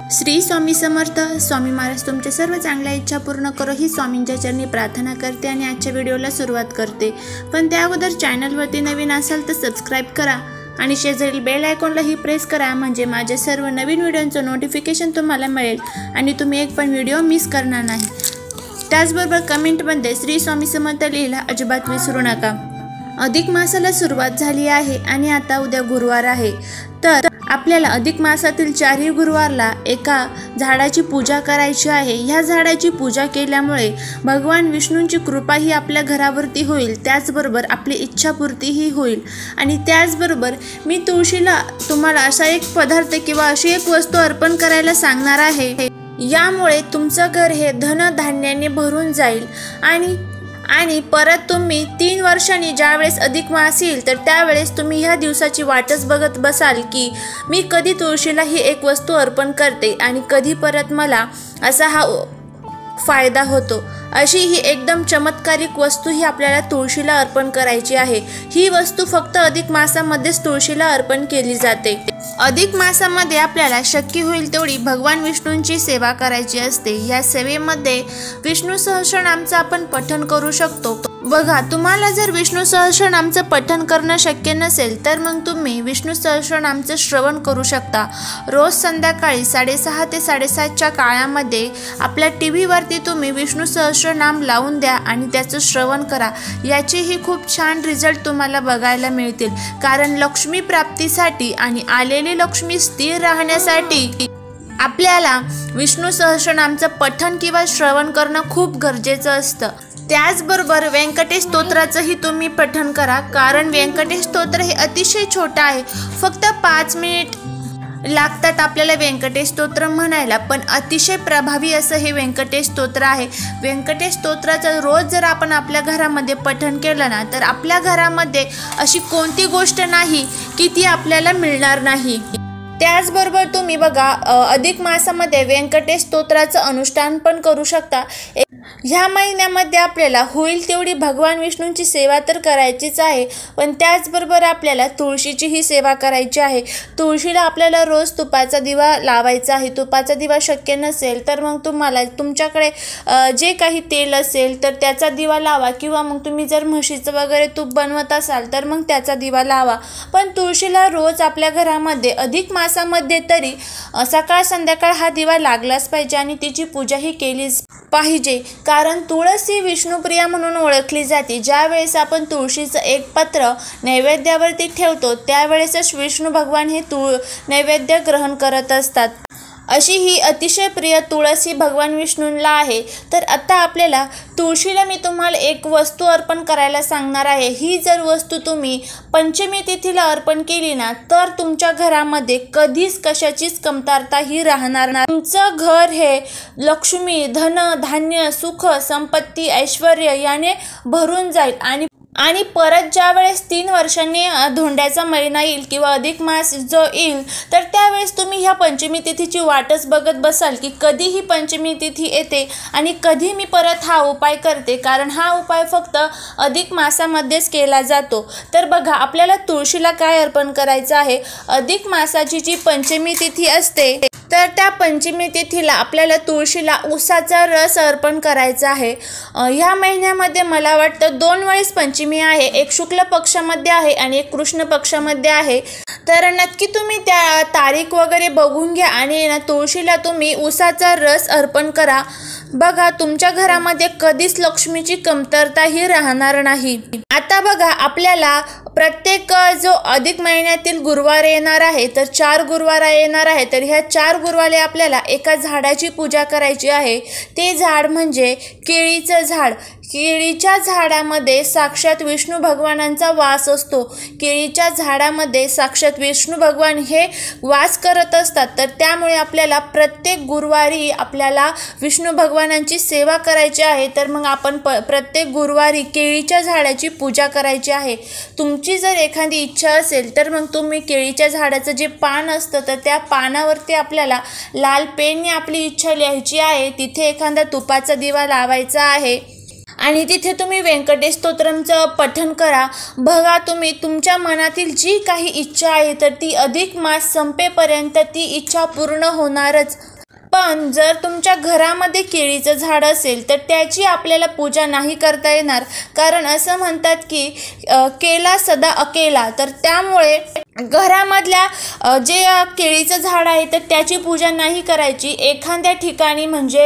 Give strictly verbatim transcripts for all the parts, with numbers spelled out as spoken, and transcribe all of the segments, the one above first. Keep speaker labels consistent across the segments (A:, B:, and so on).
A: श्री स्वामी समर्थ. स्वामी महाराज तुमच्या सर्व चांगल्या इच्छा पूर्ण करो ही स्वामींच्या चरणी प्रार्थना करते आणि आजच्या व्हिडिओला सुरुवात करते. पण त्या अगोदर चॅनलवरती नवीन असाल तर सबस्क्राईब करा आणि शेजारील बेल आयकॉनलाही प्रेस करा, म्हणजे माझे सर्व नवीन व्हिडिओंचं नोटिफिकेशन तुम्हाला मिळेल आणि तुम्ही एक पण व्हिडिओ मिस करणार नाही. त्याचबरोबर कमेंटमध्ये श्री स्वामी समर्थ लिहायला अजिबात विसरू नका. अधिक मासाला सुरुवात झाली आहे आणि आता उद्या गुरुवार आहे. तर आपल्याला अधिक मासातील चारही गुरुवारला एका झाडाची पूजा करायची आहे. ह्या झाडाची पूजा केल्यामुळे भगवान विष्णूंची कृपाही आपल्या घरावरती होईल, त्याचबरोबर आपली इच्छापूर्तीही होईल. आणि त्याचबरोबर मी तुळशीला तुम्हाला असा एक पदार्थ किंवा अशी एक वस्तू अर्पण करायला सांगणार आहे. यामुळे तुमचं घर हे धनधान्याने भरून जाईल आणि आणि परत तुम्ही तीन वर्षांनी ज्यावेळेस अधिक मास येईल तर त्यावेळेस तुम्ही ह्या दिवसाची वाटच बघत बसाल की मी कधी तुळशीला ही एक वस्तू अर्पण करते आणि कधी परत मला असा हा फायदा होतो. अशी ही एकदम चमत्कारिक वस्तू ही आपल्याला तुळशीला अर्पण करायची आहे. ही वस्तू फक्त अधिक मासामध्येच तुळशीला अर्पण केली जाते. अधिक मासामध्ये आपल्याला शक्य होईल तेवढी भगवान विष्णूंची सेवा करायची असते. या सेवेमध्ये विष्णू सहस्रनामचं आपण पठण करू शकतो. बघा, तुम्हाला जर विष्णू सहस्रनामचं पठण करणं शक्य नसेल तर मग तुम्ही विष्णू सहस्रनामचं श्रवण करू शकता. रोज संध्याकाळी साडेसहा ते साडेसातच्या काळामध्ये आपल्या टी व्हीवरती तुम्ही विष्णू सहस्रनाम लावून द्या आणि त्याचं श्रवण करा. याचेही खूप छान रिझल्ट तुम्हाला बघायला मिळतील. कारण लक्ष्मी प्राप्तीसाठी आणि आलेली लक्ष्मी स्थिर राहण्यासाठी आपल्याला विष्णू सहस्रनामचं पठण किंवा श्रवण करणं खूप गरजेचं असतं. त्याचबरोबर व्यंकटेश स्तोत्राचंही तुम्ही पठण करा, कारण व्यंकटेश स्तोत्र हे अतिशय छोटं आहे. फक्त पाच मिनिट लागतात आपल्याला व्यंकटेश स्तोत्र म्हणायला, पण अतिशय प्रभावी असं हे व्यंकटेश स्तोत्र आहे. व्यंकटेश स्तोत्राचं रोज जर आपण आपल्या घरामध्ये पठण केलं ना तर आपल्या घरामध्ये अशी कोणती गोष्ट नाही की ती आपल्याला मिळणार नाही. त्याचबरोबर तुम्ही बघा, अधिक मासामध्ये व्यंकटेश स्तोत्राचं अनुष्ठान पण करू शकता. ह्या महिन्यामध्ये आपल्याला होईल तेवढी भगवान विष्णूंची सेवा तर करायचीच आहे, पण त्याचबरोबर आपल्याला तुळशीचीही सेवा करायची आहे. तुळशीला आपल्याला रोज तुपाचा दिवा लावायचा आहे. तुपाचा दिवा शक्य नसेल तर मग तुम्हाला तुमच्याकडे जे काही तेल असेल तर त्याचा दिवा लावा, किंवा मग तुम्ही जर म्हशीचं वगैरे तूप बनवत असाल तर मग त्याचा दिवा लावा. पण तुळशीला रोज आपल्या घरामध्ये अधिक मासामध्ये तरी सकाळ संध्याकाळ हा दिवा लागलाच पाहिजे आणि तिची पूजाही केलीच पाहिजे. कारण तुळस ही विष्णुप्रिया म्हणून ओळखली जाते. ज्या वेळेस आपण तुळशीचं एक पत्र नैवेद्यावरती ठेवतो त्यावेळेसच विष्णू भगवान हे तुळ नैवेद्य ग्रहण करत असतात. अशी ही अतिशय प्रिय तुळस ही भगवान विष्णूंना आहे. तर आता आपल्याला तुळशीला मी तुम्हाला एक वस्तू अर्पण करायला सांगणार आहे. ही जर वस्तू तुम्ही पंचमी तिथीला अर्पण केली ना तर तुमच्या घरामध्ये कधीच कशाचीच कमतरता ही राहणार नाही. तुमचं घर हे लक्ष्मी, धन, धान्य, सुख, संपत्ती, ऐश्वर याने भरून जाईल. आणि आणि परत ज्या वेळेस तीन वर्षांनी धोंड्याचा महिना येईल किंवा अधिक मास जो येईल तर त्यावेळेस तुम्ही ह्या पंचमी तिथीची वाटच बघत बसाल की कधी ही पंचमी तिथी येते आणि कधी मी परत हा उपाय करते, कारण हा उपाय फक्त अधिक मासामध्येच केला जातो. तर बघा, आपल्याला तुळशीला काय अर्पण करायचं आहे. अधिक मासाची जी पंचमी तिथी असते तर त्या पंचमी तिथीला आपल्याला तुळशीला उसाचा रस अर्पण करायचा आहे. ह्या महिन्यामध्ये मला वाटतं दोन वेळेस पंचमी आहे, एक शुक्ल पक्षामध्ये आहे आणि एक कृष्ण पक्षामध्ये आहे. तर नक्की तुम्ही त्या तारीख वगैरे बघून घ्या आणि ना तुळशीला तुम्ही उसाचा रस अर्पण करा. बघा, तुमच्या घरामध्ये कधीच लक्ष्मीची कमतरता ही राहणार नाही. आता बघा, आपल्याला प्रत्येक जो अधिक महिन्यातील गुरुवार येणार आहे तर चार गुरुवार येणार आहे. तर ह्या चार गुरुवारी आपल्याला एका झाडाची पूजा करायची आहे. ते झाड म्हणजे केळीचं झाड. केळीच्या झाडामध्ये साक्षात विष्णू भगवानांचा वास असतो. केळीच्या झाडामध्ये साक्षात विष्णू भगवान हे वास करत असतात. तर त्यामुळे आपल्याला प्रत्येक गुरुवारी आपल्याला विष्णू भगवानांची सेवा करायची आहे. तर मग आपण प प्रत्येक गुरुवारी केळीच्या झाडाची पूजा करायची आहे. तुमची जर एखादी इच्छा असेल तर मग तुम्ही केळीच्या झाडाचं जे पान असतं तर त्या पानावरती आपल्याला लाल पेनने आपली इच्छा लिहायची आहे. तिथे एखादा तुपाचा दिवा लावायचा आहे आणि तिथे तुम्ही व्यंकटेश स्तोत्रमचं पठण करा. बघा, तुम्ही तुमच्या मनातील जी काही इच्छा आहे तर ती अधिक मास संपेपर्यंत ती इच्छा पूर्ण होणारच. पण जर तुमच्या घरामध्ये केळीचं झाड असेल तर त्याची आपल्याला पूजा नाही करता येणार, कारण असं म्हणतात की केला सदा अकेला. तर त्यामुळे घरामधल्या जे केळीचं झाड आहे तर त्याची पूजा नाही करायची. एखाद्या ठिकाणी म्हणजे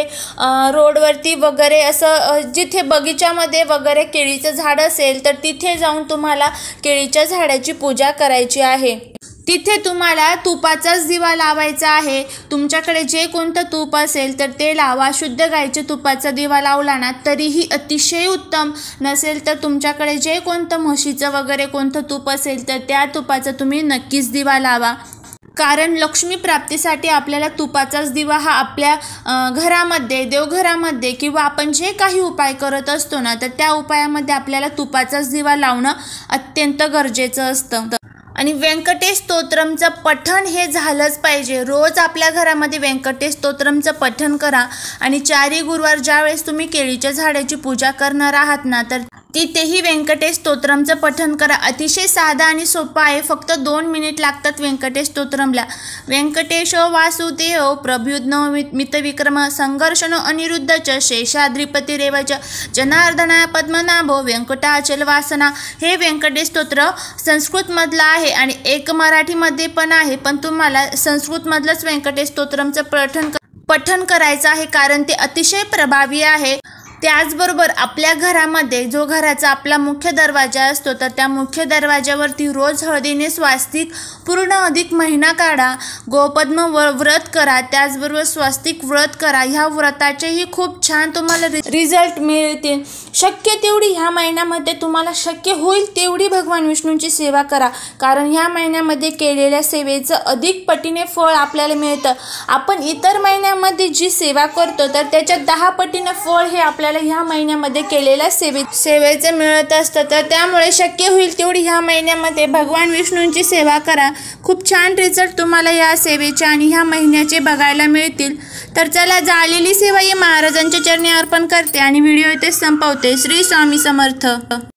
A: रोडवरती वगैरे असं जिथे बगीच्यामध्ये वगैरे केळीचं झाड असेल तर तिथे जाऊन तुम्हाला केळीच्या झाडाची पूजा करायची आहे. तिथे तुम्हाला तुपाचाच दिवा लावायचा आहे. तुमच्याकडे जे कोणतं तूप असेल तर ते लावा. शुद्ध गाईच्या तुपाचा दिवा लावला ना तरीही अतिशय उत्तम. नसेल तर तुमच्याकडे जे कोणतं म्हशीचं वगैरे कोणतं तूप असेल तर त्या तुपाचा तुम्ही नक्कीच दिवा लावा. कारण लक्ष्मी प्राप्तीसाठी आपल्याला तुपाचाच दिवा हा आपल्या घरामध्ये, देवघरामध्ये किंवा आपण जे काही उपाय करत असतो ना तर त्या उपायामध्ये आपल्याला तुपाचाच दिवा लावणं अत्यंत गरजेचं असतं. आणि व्यंकटेश स्तोत्रमचं पठण हे झालंच पाहिजे. रोज आपल्या घरामध्ये व्यंकटेश स्तोत्रमचं पठण करा. आणि चारही गुरुवार ज्यावेळेस तुम्ही केळीच्या झाडाची पूजा करणार आहात ना तर तिथेही व्यंकटेश स्तोत्रमचं पठण करा. अतिशय साधा आणि सोपा आहे. फक्त दोन मिनिट लागतात व्यंकटेश स्तोत्रमला. व्यंकटेशो वासुदेव प्रभुज्ञ मितविक्रम संघर्षणो अनिरुद्धच शेषाद्रिपती रेवच जनार्दना पद्मनाभो व्यंकटाचल वासना. हे व्यंकटेश स्तोत्र संस्कृतमधलं आहे आणि एक मराठीमध्ये पण आहे, पण तुम्हाला संस्कृतमधलंच व्यंकटेश स्तोत्रमचं पठण पठण करायचं आहे कारण ते अतिशय प्रभावी आहे. त्याचबरोबर आपल्या घरामध्ये जो घराचा आपला मुख्य दरवाजा असतो तर त्या मुख्य दरवाजावरती रोज हळदीने स्वास्तिक पूर्ण अधिक महिना काढा. गोपद्म व्रत करा. त्याचबरोबर स्वास्तिक व्रत करा. ह्या व्रताचेही खूप छान तुम्हाला रिझल्ट मिळतील. शक्य तेवढी ह्या महिन्यामध्ये तुम्हाला शक्य होईल तेवढी भगवान विष्णूंची सेवा करा, कारण ह्या महिन्यामध्ये केलेल्या सेवेचं अधिक पटीने फळ आपल्याला मिळतं. आपण इतर महिन्यामध्ये जी सेवा करतो तर त्याच्या दहा पटीने फळ हे आपल्याला ह्या महिन्यामध्ये केलेल्या सेवे सेवेचं मिळत असतं. तर त्यामुळे शक्य होईल तेवढी ह्या महिन्यामध्ये भगवान विष्णूंची सेवा करा. खूप छान रिझल्ट तुम्हाला या सेवेचे आणि ह्या महिन्याचे बघायला मिळतील. तर चला, झालेली सेवा ही महाराजांच्या चरणी अर्पण करते आणि व्हिडिओ इथे संपवते. श्री स्वामी समर्थ.